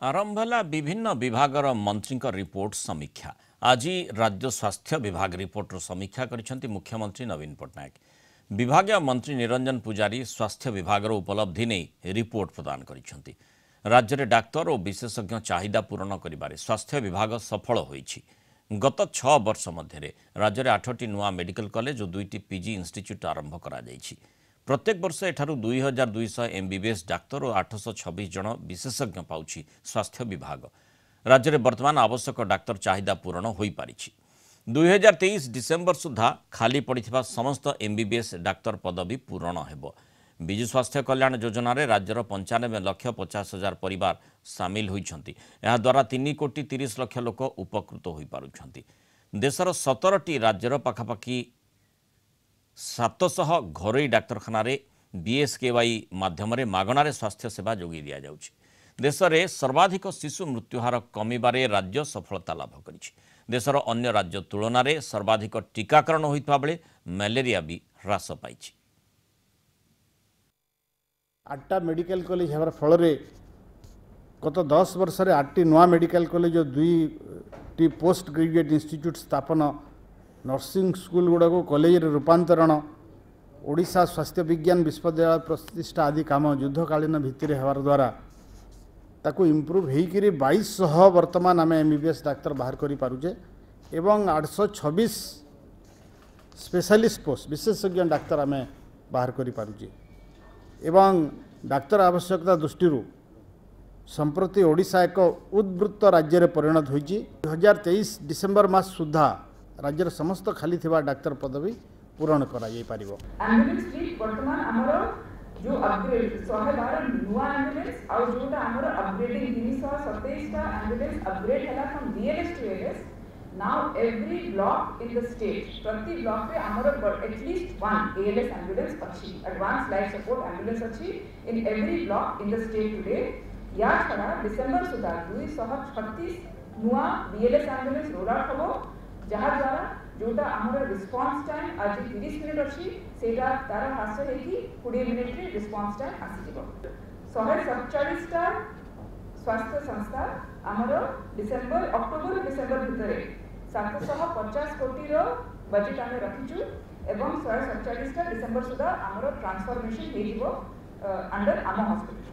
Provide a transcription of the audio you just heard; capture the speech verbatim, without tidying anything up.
आरंभ है विभिन्न विभागर मंत्री रिपोर्ट समीक्षा। आज राज्य स्वास्थ्य विभाग रिपोर्टर समीक्षा करिसेंती मुख्यमंत्री नवीन पट्टनायक। विभागीय मंत्री निरंजन पुजारी स्वास्थ्य विभागर उपलब्धि नहीं रिपोर्ट प्रदान करिसेंती। राज्य में डाक्तर और विशेषज्ञ चाहिदा पूरण करिबारे स्वास्थ्य विभाग सफल होईछि। गत छह वर्ष मध्य राज्य में आठटी नुआ मेडिकल कॉलेज और दुईटी पीजी इंस्टीट्यूट आरंभ करा जायछि। प्रत्येक वर्ष एठारू दुई हजार दुईश एमबीबीएस डाक्तर और आठश छब्बीस जन विशेषज्ञ पाउछि स्वास्थ्य विभाग। राज्य में वर्तमान आवश्यक डाक्तर चाहिदा पूरण हो पारि। दुई हजार तेईस डिसेम्बर सुधा खाली पड़िथिबा समस्त एमबीबीएस डाक्तर पदवी पूरण हेबो। विजु स्वास्थ्य कल्याण योजन राज्यर पंचानबे लक्ष पचास हजार परिवार सामिल होइछन्ति। एहा द्वारा तीन कोटी तीस लक्ष लोक उपकृत हो पारुछन्ति। देशर सतरटी राज्यर पाखापाखि सातशह घरोई डाक्तरखाना बीएसकेवाई माध्यम मागणार स्वास्थ्य सेवा जोगी दि जाउछि। देश में सर्वाधिक शिशु मृत्युहार कमिबारे राज्य सफलता लाभ करिछि। देशर अन्य राज्य तुलन में सर्वाधिक टीकाकरण होइतबा बेले मलेरिया भी ह्रास पाइछि। आठटा मेडिकल कॉलेज हमार फल गत दस वर्ष में आठटी नुआ मेडिकल कॉलेज और दुईटी पोस्ट ग्रेजुएट इंस्टीट्यूट स्थापन नर्सिंग स्कूल गुड़ाक कॉलेज रूपांतरण ओडिशा स्वास्थ्य विज्ञान विश्वविद्यालय प्रतिष्ठा आदि काम युद्धकालीन भित्तिर होवार द्वारा ताकू इम्प्रूव होकर बाईस वर्तमान आम एमबीबीएस डाक्तर बाहर करि पारुचे एवं आठ सौ छब्बीस स्पेशलिस्ट पोस्ट विशेषज्ञ डाक्तर आम बाहर करि पारुचे एवं डाक्तर आवश्यकता दृष्टि संप्रति ओडिशा एक उद्वृत्त राज्य में परिणत होइछि। दुई हजार तेईस डिसेम्बर मास सुधा राज्यर समस्त खाली थिबा डाक्तर पदवी पूरण करा जाई पारिबो। एम्बुलेंस फ्लीट वर्तमान हमरो जो अपग्रेड एक सौ बारह नुआ एम्बुलेंस और जोटा हमरो अपग्रेडिंग तीन सौ सत्ताईस टा एम्बुलेंस अपग्रेड हला from BLS to ALS. Now every block in the state प्रति ब्लॉक पे हमरो एटलीस्ट वन एएलएस एम्बुलेंस अछि एडवांस लाइफ सपोर्ट एम्बुलेंस अछि in every block in the state today. या छड़ा डिसेंबर सुधा दो सौ छत्तीस नुआ बीएलएस एम्बुलेंस रोल आउट हबो जहा द्वारा जोटा हमर रिस्पांस टाइम आज तीस मिनिट अछि सेटा तार हास हेकी बीस मिनिट रे रिस्पांस टाइम आसी जिवो। एक सौ सैंतालीस टा स्वास्थ्य संस्था हमर डिसेंबर अक्टोबर डिसेंबर भितरे सात सौ पचास कोटी रो बजेट आमे रखिछु एवं एक सौ सैंतालीस टा डिसेंबर सुधा हमर ट्रांसफॉर्मेशन हे जिवो अंडर आम हॉस्पिटल।